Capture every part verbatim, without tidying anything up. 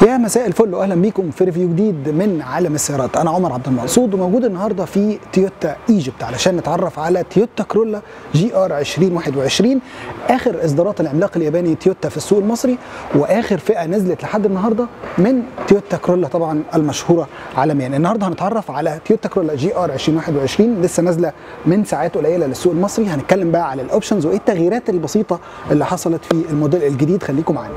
يا مساء الفل واهلا بيكم في ريفيو جديد من عالم السيارات. انا عمر عبد المقصود وموجود النهارده في تويوتا ايجيبت علشان نتعرف على تويوتا كرولا جي ار ألفين وواحد وعشرين، اخر اصدارات العملاق الياباني تويوتا في السوق المصري، واخر فئه نزلت لحد النهارده من تويوتا كرولا طبعا المشهوره عالميا. النهارده هنتعرف على تويوتا كرولا جي ار ألفين وواحد وعشرين لسه نازله من ساعات قليله للسوق المصري. هنتكلم بقى على الاوبشنز وايه التغييرات البسيطه اللي حصلت في الموديل الجديد. خليكم معانا.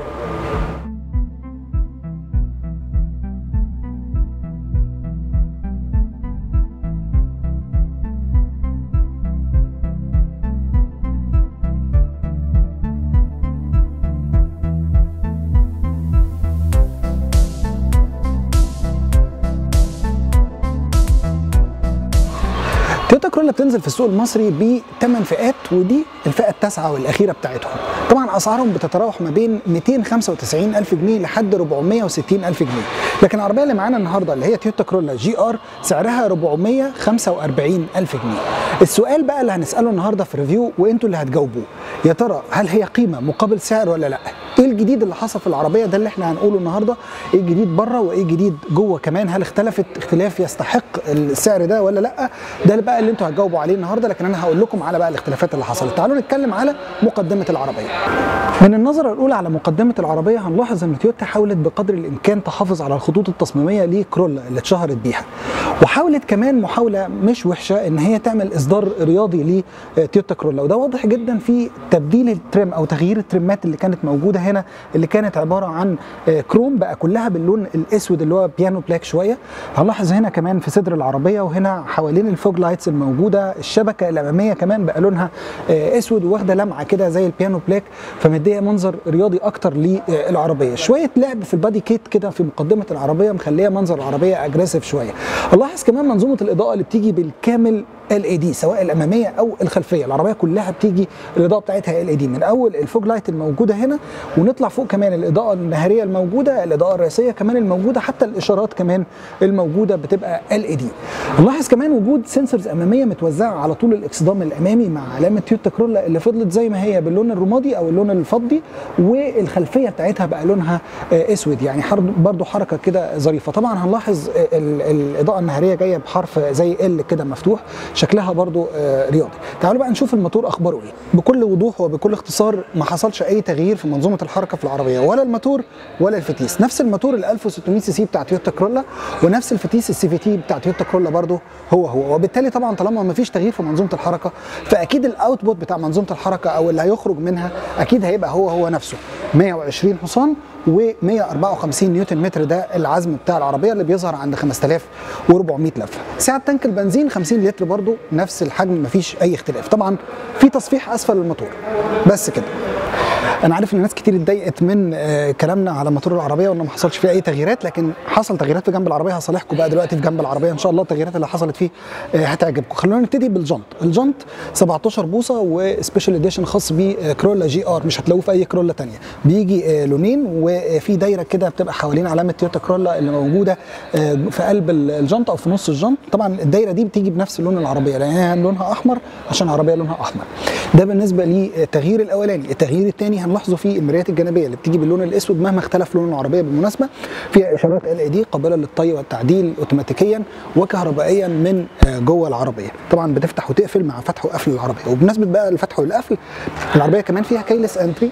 تويوتا كرولا بتنزل في السوق المصري بثمان فئات، ودي الفئه التاسعه والاخيره بتاعتهم. طبعا اسعارهم بتتراوح ما بين مئتين وخمسة وتسعين ألف جنيه لحد أربعمئة وستين ألف جنيه، لكن العربيه اللي معانا النهارده اللي هي تويوتا كرولا جي ار سعرها أربعمئة وخمسة وأربعين ألف جنيه. السؤال بقى اللي هنساله النهارده في ريفيو وانتوا اللي هتجاوبوه، يا ترى هل هي قيمه مقابل سعر ولا لا؟ ايه الجديد اللي حصل في العربيه؟ ده اللي احنا هنقوله النهارده. ايه الجديد بره وايه الجديد جوه كمان؟ هل اختلفت اختلاف يستحق السعر ده ولا لا؟ ده اللي بقى اللي انتوا هتجاوبوا عليه النهارده، لكن انا هقول لكم على بقى الاختلافات اللي حصلت. تعالوا نتكلم على مقدمه العربيه. من النظره الاولى على مقدمه العربيه هنلاحظ ان تويوتا حاولت بقدر الامكان تحافظ على الخطوط التصميميه لكرولا اللي اتشهرت بيها، وحاولت كمان محاوله مش وحشه ان هي تعمل اصدار رياضي لتويوتا كرولا، وده واضح جدا في تبديل التريم او تغيير التريمات اللي كانت موجوده هنا، اللي كانت عباره عن كروم بقى كلها باللون الاسود اللي هو بيانو بلاك شويه. هنلاحظ هنا كمان في صدر العربيه وهنا حوالين الفوج لايتس الموجوده، الشبكه الاماميه كمان بقى لونها اسود واخده لمعه كده زي البيانو بلاك، فمديه منظر رياضي اكتر للعربيه. شويه لعب في البادي كيت كده في مقدمه العربيه مخليه منظر العربيه اجريسيف شويه. نلاحظ كمان منظومه الاضاءه اللي بتيجي بالكامل ال اي دي سواء الاماميه او الخلفيه. العربيه كلها بتيجي الاضاءه بتاعتها ال اي دي من اول الفوج لايت الموجوده هنا، ونطلع فوق كمان الاضاءه النهاريه الموجوده، الاضاءه الرئيسيه كمان الموجوده، حتى الاشارات كمان الموجوده بتبقى ال اي دي. نلاحظ كمان وجود سنسورز اماميه متوزعه على طول الاكسدام الامامي مع علامه تويوتا كرولا اللي فضلت زي ما هي باللون الرمادي او اللون الفضي، والخلفيه بتاعتها بقى لونها اسود، يعني برضو حركه كده ظريفه. طبعا هنلاحظ الاضاءه النهاريه جايه بحرف زي ال كده مفتوح، شكلها برضو رياضي. تعالوا بقى نشوف الموتور اخباره ايه. بكل وضوح وبكل اختصار ما حصلش اي تغيير في منظومه الحركه في العربيه، ولا الموتور ولا الفتيس. نفس الموتور ال ألف وستمئة سي سي بتاع تويوتا كرولا، ونفس الفتيس السي في تي بتاع تويوتا كرولا برضو هو هو، وبالتالي طبعا طالما ما فيش تغيير في منظومه الحركه فاكيد الاوتبوت بتاع منظومه الحركه او اللي هيخرج منها اكيد هيبقى هو هو نفسه، مئة وعشرين حصان ومئة وأربعة وخمسين نيوتن متر. ده العزم بتاع العربيه اللي بيظهر عند خمسة آلاف وأربعمئة لفه. سعه تانك البنزين خمسين لتر برضو نفس الحجم، مفيش اي اختلاف. طبعا في تصفيح اسفل الموتور بس كده. انا عارف ان ناس كتير اتضايقت من آه كلامنا على موتور العربيه وانه ما حصلش فيه اي تغييرات، لكن حصل تغييرات في جنب العربيه. هصالحكم بقى دلوقتي في جنب العربيه ان شاء الله التغييرات اللي حصلت فيه آه هتعجبكم. خلونا نبتدي بالجنط. الجنط سبعتاشر بوصه وسبيشال اديشن خاص بكرولا جي ار، مش هتلاقوه في اي كرولا ثانيه. بيجي آه لونين وفي دايره كده بتبقى حوالين علامه تويوتا كرولا اللي موجوده آه في قلب الجنط او في نص الجنط. طبعا الدايره دي بتيجي بنفس لون العربيه لان لونها احمر عشان العربيه لونها احمر. ده بالنسبه للتغيير الاولاني. التغيير الثاني هنلاحظه في المرايات الجانبيه اللي بتيجي باللون الاسود مهما اختلف لون العربيه بالمناسبه، فيها اشارات ال اي دي قابله للطي والتعديل اوتوماتيكيا وكهربائيا من جوه العربيه. طبعا بتفتح وتقفل مع فتح وقفل العربيه. وبمناسبه بقى الفتح والقفل، العربيه كمان فيها كيلس انتري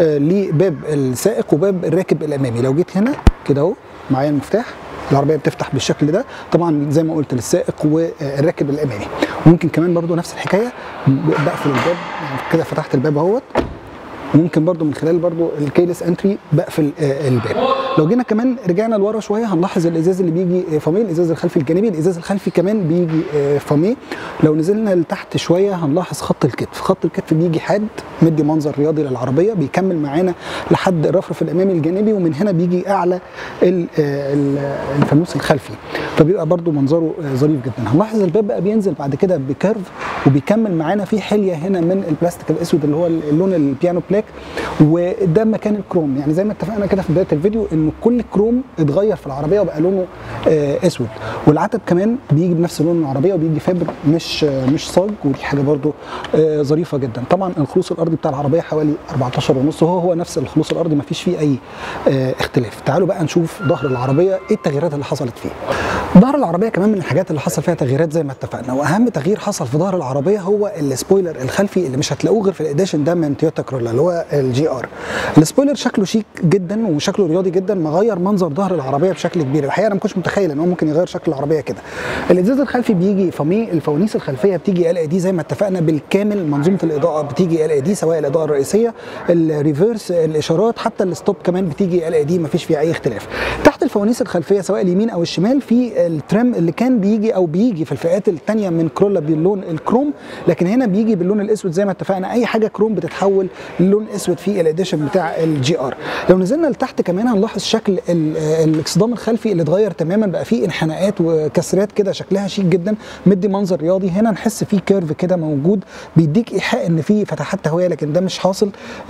لباب السائق وباب الراكب الامامي. لو جيت هنا كده اهو معايا المفتاح، العربيه بتفتح بالشكل ده طبعا زي ما قلت للسائق والراكب الامامي. ممكن كمان برضو نفس الحكايه بقفل الباب، يعني كده فتحت الباب اهوت، ممكن برضو من خلال برضو الكيلس انتري بقفل الباب. لو جينا كمان رجعنا لورا شويه هنلاحظ الازاز اللي بيجي فاميه، الازاز الخلفي الجانبي، الازاز الخلفي كمان بيجي فاميه. لو نزلنا لتحت شويه هنلاحظ خط الكتف، خط الكتف بيجي حاد مدي منظر رياضي للعربيه، بيكمل معانا لحد الرفرف الامامي الجانبي، ومن هنا بيجي اعلى الفانوس الخلفي، فبيبقى برضو منظره ظريف جدا. هنلاحظ الباب بقى بينزل بعد كده بكيرف وبيكمل معانا في حليه هنا من البلاستيك الاسود اللي هو اللون البيانو بلاك، وده مكان الكروم. يعني زي ما اتفقنا كده في بدايه الفيديو ان ان كل كروم اتغير في العربيه وبقى لونه آه اسود، والعتب كمان بيجي بنفس لون العربيه وبيجي فابر مش آه مش صاج، ودي حاجه برده آه ظريفه جدا. طبعا الخلوص الارضي بتاع العربيه حوالي أربعتاشر ونص، وهو هو نفس الخلوص الارضي ما فيش فيه اي آه اختلاف. تعالوا بقى نشوف ظهر العربيه ايه التغييرات اللي حصلت فيه. ظهر العربيه كمان من الحاجات اللي حصل فيها تغييرات زي ما اتفقنا، واهم تغيير حصل في ظهر العربيه هو السبويلر الخلفي اللي مش هتلاقوه غير في الاديشن ده من تويوتا كرولا اللي هو الجي ار. السبويلر شكله شيك جدا وشكله رياضي جدا، مغير منظر ظهر العربيه بشكل كبير. الحقيقه انا ما كنتش متخيل ان هو ممكن يغير شكل العربيه كده. الازاز الخلفي بيجي فمي، الفوانيس الخلفيه بتيجي ال اي دي زي ما اتفقنا بالكامل، منظومه الاضاءه بتيجي ال اي دي سواء الاضاءه الرئيسيه، الريفيرس، الاشارات، حتى الستوب كمان بتيجي ال اي دي، ما فيش فيها اي اختلاف. تحت الفوانيس الخلفيه سواء اليمين او الشمال في الترم اللي كان بيجي او بيجي في الفئات الثانيه من كرولا باللون الكروم، لكن هنا بيجي باللون الاسود زي ما اتفقنا. اي حاجه كروم بتتحول للون اسود في الاديشن بتاع الجي ار. لو نزلنا لتحت كمان هنلاحظ شكل الاكسدام الخلفي اللي اتغير تماما، بقى فيه انحناءات وكسرات كده شكلها شيك جدا، مدي منظر رياضي. هنا نحس فيه كيرف كده موجود بيديك ايحاء ان في فتحات تهويه، لكن ده مش حاصل.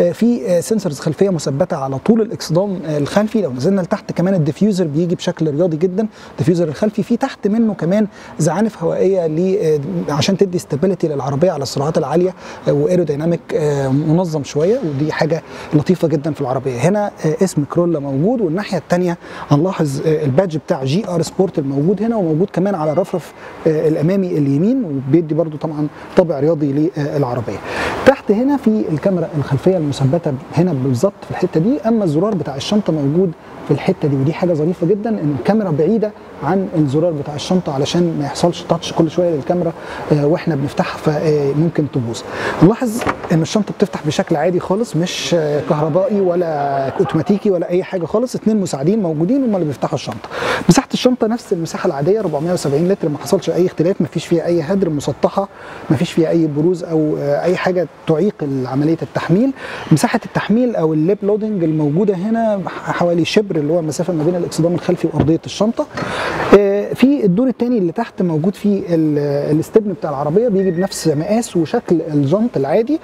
في سنسورز خلفيه مثبته على طول الاكسدام الخلفي. لو نزلنا لتحت كمان الديفيوزر بيجي بشكل رياضي جدا، الديفيوزر الخلفي في تحت منه كمان زعانف هوائيه عشان تدي ستابيليتي للعربيه على السرعات العاليه، وايروديناميك منظم شويه، ودي حاجه لطيفه جدا في العربيه. هنا اسم كرولا موجود، والناحيه الثانيه هنلاحظ البادج بتاع جي ار سبورت الموجود هنا، وموجود كمان على الرفرف الامامي اليمين، وبيدي برده طبعا طابع رياضي للعربيه. تحت هنا في الكاميرا الخلفيه المثبته هنا بالظبط في الحته دي، اما الزرار بتاع الشنطه موجود في الحته دي، ودي حاجه ظريفه جدا ان الكاميرا بعيده عن الزرار بتاع الشنطه علشان ما يحصلش تاتش كل شويه للكاميرا آه واحنا بنفتحها فممكن تبوظ. نلاحظ ان الشنطه بتفتح بشكل عادي خالص، مش آه كهربائي ولا اوتوماتيكي ولا اي حاجه خالص، اثنين مساعدين موجودين هم اللي بيفتحوا الشنطه. مساحه الشنطه نفس المساحه العاديه أربعمائة وسبعين لتر، ما حصلش اي اختلاف، ما فيش فيها اي هدر، مسطحه، ما فيش فيها اي بروز او آه اي حاجه تعيق عمليه التحميل. مساحه التحميل او الليب لودنج الموجوده هنا حوالي شبر، اللي هو المسافه ما بين الاكسدام الخلفي وارضيه الشنطه. في الدور الثاني اللي تحت موجود فيه الاستبن بتاع العربيه، بيجي بنفس مقاس وشكل الجنط العادي،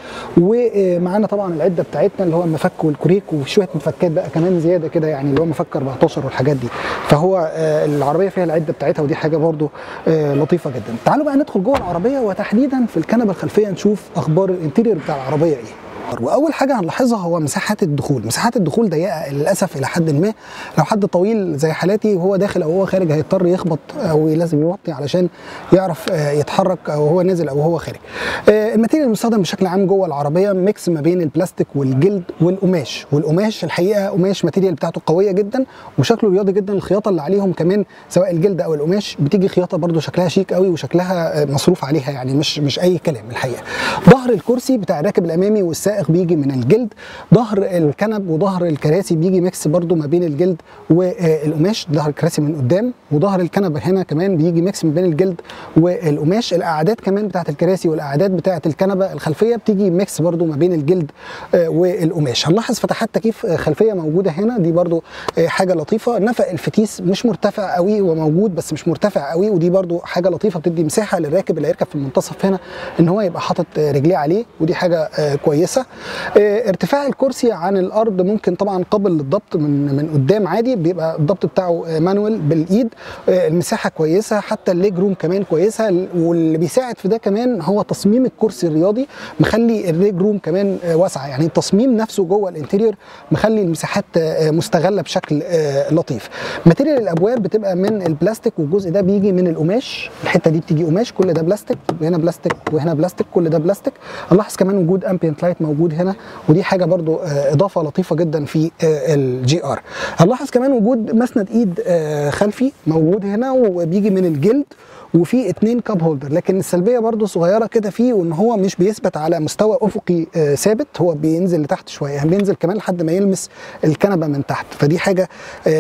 ومعانا طبعا العده بتاعتنا اللي هو المفك والكوريك، وشويه مفكات بقى كمان زياده كده، يعني اللي هو مفك أربعتاشر والحاجات دي. فهو العربيه فيها العده بتاعتها، ودي حاجه برده لطيفه جدا. تعالوا بقى ندخل جوه العربيه، وتحديدا في الكنبه الخلفيه نشوف اخبار الانتيريور بتاع العربيه ايه. واول حاجه هنلاحظها هو مساحات الدخول. مساحات الدخول ضيقه للاسف الى حد ما، لو حد طويل زي حالاتي وهو داخل او هو خارج هيضطر يخبط او لازم يوطي علشان يعرف يتحرك او هو نازل او هو خارج. الماتيريال المستخدم بشكل عام جوه العربيه ميكس ما بين البلاستيك والجلد والقماش، والقماش الحقيقه قماش ماتيريال بتاعته قويه جدا وشكله رياضي جدا. الخياطه اللي عليهم كمان سواء الجلد او القماش بتيجي خياطه برده شكلها شيك قوي وشكلها مصروف عليها، يعني مش مش اي كلام الحقيقه. ظهر الكرسي بتاع الراكب الامامي والسائق بيجي من الجلد، ظهر الكنب وظهر الكراسي بيجي ميكس برضو ما بين الجلد والقماش، ظهر الكراسي من قدام وظهر الكنب هنا كمان بيجي ميكس ما بين الجلد والقماش. الاعداد كمان بتاعت الكراسي والاعداد بتاعت الكنبه الخلفيه بتيجي ميكس برضو ما بين الجلد والقماش. هنلاحظ فتحات تكييف خلفيه موجوده هنا، دي برضو حاجه لطيفه. نفق الفتيس مش مرتفع قوي، هو موجود بس مش مرتفع قوي، ودي برضو حاجه لطيفه بتدي مساحه للراكب اللي هيركب في المنتصف هنا ان هو يبقى حاطط رجليه عليه، ودي حاجه كويسه. ارتفاع الكرسي عن الارض ممكن طبعا قابل للضبط من من قدام عادي، بيبقى الضبط بتاعه مانوال بالايد. المساحه كويسه، حتى الليج روم كمان كويسه، واللي بيساعد في ده كمان هو تصميم الكرسي الرياضي مخلي الليج روم كمان واسعه، يعني التصميم نفسه جوه الانتيريور مخلي المساحات مستغله بشكل لطيف. ماتيريال الابواب بتبقى من البلاستيك، والجزء ده بيجي من القماش، الحته دي بتيجي قماش، كل ده بلاستيك، وهنا بلاستيك وهنا بلاستيك، كل ده بلاستيك. نلاحظ كمان وجود امبيانت لايت موجود هنا، ودي حاجه برضو اضافه لطيفه جدا في الجي ار. هنلاحظ كمان وجود مسند ايد خلفي موجود هنا وبيجي من الجلد، وفي اتنين كاب هولدر، لكن السلبيه برضو صغيره كده فيه، وان هو مش بيثبت على مستوى افقي ثابت، هو بينزل لتحت شويه، يعني بينزل كمان لحد ما يلمس الكنبه من تحت، فدي حاجه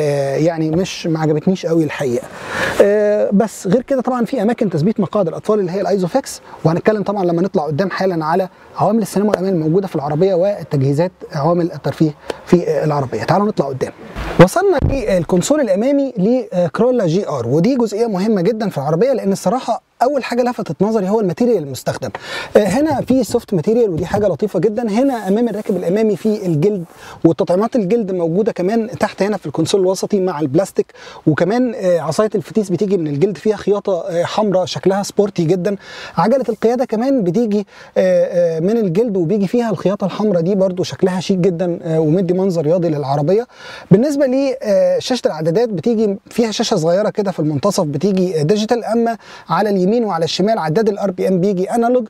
يعني مش ما عجبتنيش قوي الحقيقه. بس غير كده طبعا في اماكن تثبيت مقاعد الاطفال اللي هي الايزوفيكس، وهنتكلم طبعا لما نطلع قدام حالا على عوامل السلامه والامان الموجوده في العربيه والتجهيزات عوامل الترفيه في العربيه. تعالوا نطلع قدام. وصلنا للكونسول الامامي لكرولا جي ار، ودي جزئيه مهمه جدا في العربيه، لان الصراحه اول حاجه لفتت نظري هو الماتيريال المستخدم. هنا في سوفت ماتيريال ودي حاجه لطيفه جدا. هنا امام الراكب الامامي في الجلد، وتطعيمات الجلد موجوده كمان تحت هنا في الكونسول الوسطي مع البلاستيك، وكمان عصايه الفتيس بتيجي من الجلد فيها خياطه حمراء شكلها سبورتي جدا. عجله القياده كمان بتيجي من الجلد وبيجي فيها الخياطه الحمراء دي برده شكلها شيك جدا ومدي منظر رياضي للعربيه. بالنسبه لشاشه العدادات بتيجي فيها شاشه صغيره كده في المنتصف بتيجي ديجيتال، اما على اليمين وعلى الشمال عداد الار بي ام بيجي انالوج،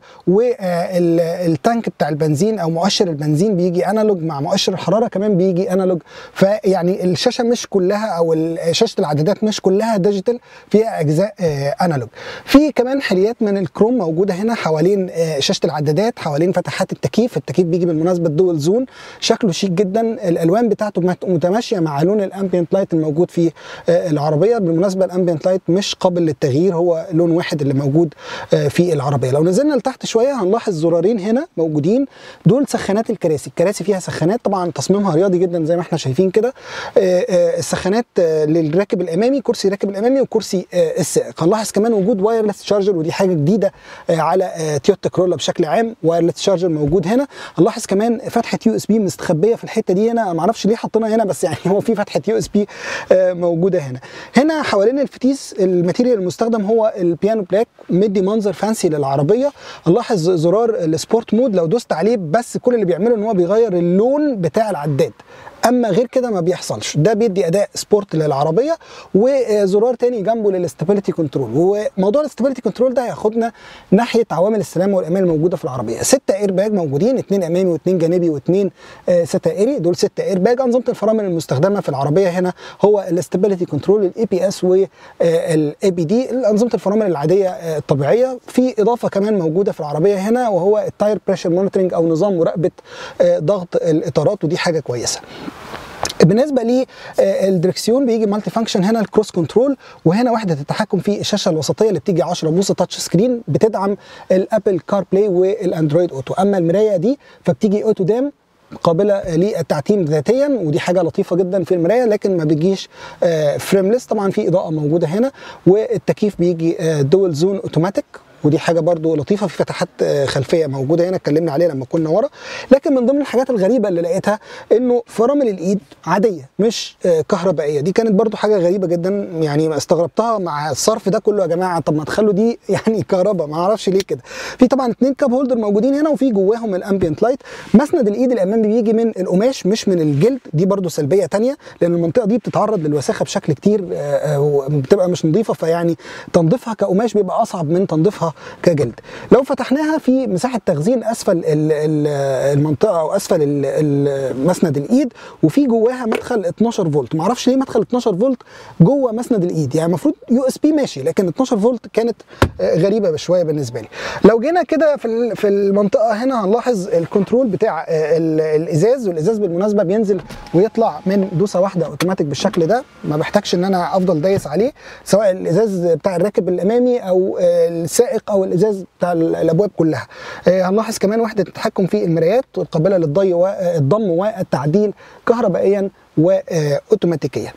والتانك بتاع البنزين او مؤشر البنزين بيجي انالوج، مع مؤشر الحراره كمان بيجي انالوج. فيعني الشاشه مش كلها او شاشه العدادات مش كلها ديجيتال، فيها اجزاء انالوج. في كمان حليات من الكروم موجوده هنا حوالين شاشه العدادات، حوالين فتحات التكييف. التكييف بيجي بالمناسبه دول زون، شكله شيك جدا. الالوان بتاعته متماشيه مع لون الامبيانت لايت الموجود في العربيه. بالمناسبه الامبيانت لايت مش قابل للتغيير، هو لون واحد اللي موجود في العربيه. لو نزلنا لتحت شويه هنلاحظ زرارين هنا موجودين، دول سخانات الكراسي. الكراسي فيها سخانات، طبعا تصميمها رياضي جدا زي ما احنا شايفين كده. السخانات للراكب الامامي، كرسي الراكب الامامي وكرسي السائق. هنلاحظ كمان وجود وايرلس شارجر، ودي حاجه جديده على تويوتا كرولا بشكل عام. وايرلس شارجر موجود هنا. هنلاحظ كمان فتحه يو اس بي مستخبيه في الحته دي هنا، ما اعرفش ليه حاطينها هنا، بس يعني هو في فتحه يو اس بي موجوده هنا. هنا حوالين الفتيس الماتيريال المستخدم هو البيانو بلاك، مدي منظر فانسي للعربيه. نلاحظ زرار السبورت مود لو دوست عليه بس كل اللي بيعمله ان هو بيغير اللون بتاع العداد، اما غير كده ما بيحصلش. ده بيدي اداء سبورت للعربيه. وزرار تاني جنبه للاستابيليتي كنترول، وموضوع الاستابيليتي كنترول ده هياخدنا ناحيه عوامل السلامه والامان الموجوده في العربيه. ستة اير باج موجودين، اثنين امامي واثنين جانبي واثنين ستائري، دول ستة اير باج. انظمه الفرامل المستخدمه في العربيه هنا هو الاستابيليتي كنترول، الاي بي اس والاي بي دي، انظمه الفرامل العاديه الطبيعيه. في اضافه كمان موجوده في العربيه هنا وهو التاير بريشر مونيتورنج او نظام مراقبه ضغط الاطارات، ودي حاجه كويسه. بالنسبه للدركسيون بيجي مالتي فانكشن، هنا الكروس كنترول، وهنا وحده التحكم في الشاشه الوسطيه اللي بتيجي عشرة بوصه تاتش سكرين، بتدعم الابل كار بلاي والاندرويد اوتو. اما المرايه دي فبتيجي اوتو دام قابله للتعتيم ذاتيا، ودي حاجه لطيفه جدا في المرايه، لكن ما بيجيش فريمليس. طبعا في اضاءه موجوده هنا، والتكييف بيجي دول زون اوتوماتيك، ودي حاجه برضو لطيفه. في فتحات خلفيه موجوده هنا اتكلمنا عليها لما كنا ورا. لكن من ضمن الحاجات الغريبه اللي لقيتها انه فرامل الايد عاديه مش كهربائيه، دي كانت برضو حاجه غريبه جدا، يعني استغربتها مع الصرف ده كله. يا جماعه طب ما تخلوا دي يعني كهرباء، ما اعرفش ليه كده. في طبعا اثنين كاب هولدر موجودين هنا، وفي جواهم الامبيانت لايت. مسند الايد الامامي بيجي من القماش مش من الجلد، دي برضو سلبيه ثانيه، لان المنطقه دي بتتعرض للوساخه بشكل كتير، بتبقى مش نظيفه، فيعني تنظيفها كقماش بيبقى اصعب من تنظيفها كجلد. لو فتحناها في مساحه تخزين اسفل المنطقه او اسفل مسند الايد، وفي جواها مدخل اتناشر فولت. ما اعرفش ليه مدخل اتناشر فولت جوه مسند الايد، يعني المفروض يو اس بي ماشي، لكن اتناشر فولت كانت غريبه بشويه بالنسبه لي. لو جينا كده في في المنطقه هنا هنلاحظ الكنترول بتاع الازاز، والازاز بالمناسبه بينزل ويطلع من دوسه واحده اوتوماتيك بالشكل ده، ما بحتاجش ان انا افضل دايس عليه، سواء الازاز بتاع الراكب الامامي او السائق او الازاز بتاع الابواب كلها. هنلاحظ كمان وحده التحكم في المرايات والقابله للضي والضم والتعديل كهربائيا واوتوماتيكيا.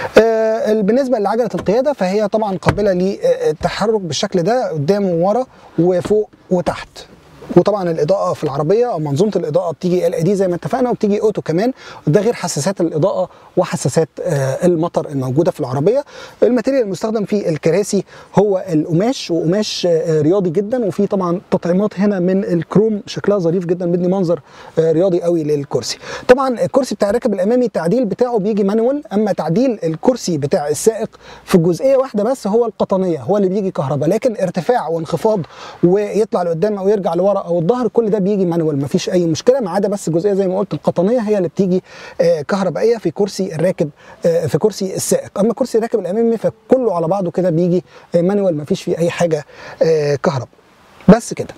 بالنسبه لعجله القياده فهي طبعا قابله للتحرك بالشكل ده قدام وورا وفوق وتحت. وطبعا الاضاءه في العربيه او منظومه الاضاءه بتيجي ال اي دي زي ما اتفقنا، وبتيجي اوتو كمان، ده غير حساسات الاضاءه وحساسات المطر الموجوده في العربيه. الماتيريال المستخدم في الكراسي هو القماش، وقماش رياضي جدا، وفي طبعا تطعيمات هنا من الكروم شكلها ظريف جدا، بيدي منظر رياضي قوي للكرسي. طبعا الكرسي بتاع الراكب الامامي التعديل بتاعه بيجي مانوال، اما تعديل الكرسي بتاع السائق في جزئيه واحده بس هو القطنيه، هو اللي بيجي كهرباء، لكن ارتفاع وانخفاض ويطلع لقدام او يرجع لورا او الظهر كل ده بيجي مانوال، مفيش اي مشكله، ما عدا بس الجزئيه زي ما قلت القطنيه هي اللي بتيجي كهربائيه في كرسي الراكب في كرسي السائق. اما كرسي الراكب الامامي فكله على بعضه كده بيجي مانوال، مفيش فيه اي حاجه كهرباء. بس كده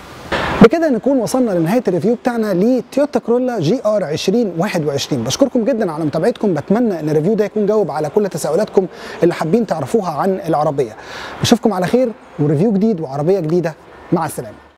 بكده نكون وصلنا لنهايه الريفيو بتاعنا لتويوتا كرولا جي ار عشرين واحد وعشرين. بشكركم جدا على متابعتكم، بتمنى ان الريفيو ده يكون جاوب على كل تساؤلاتكم اللي حابين تعرفوها عن العربيه. بشوفكم على خير وريفيو جديد وعربيه جديده، مع السلامه.